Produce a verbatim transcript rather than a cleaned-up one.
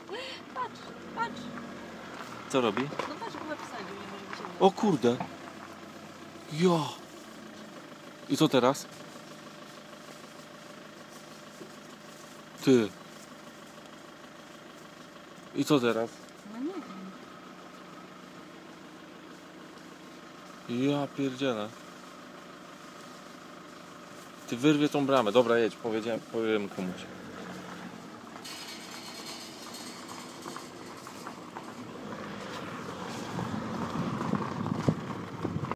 Patrz, patrz. Co robi? No patrz, chyba wsadził, nie może wysiąść. O kurde. Jo. I co teraz? Ty. I co teraz? No nie wiem. Ja pierdzielę. Ty wyrwie tą bramę. Dobra, jedź, powiedziałem, powiem komuś.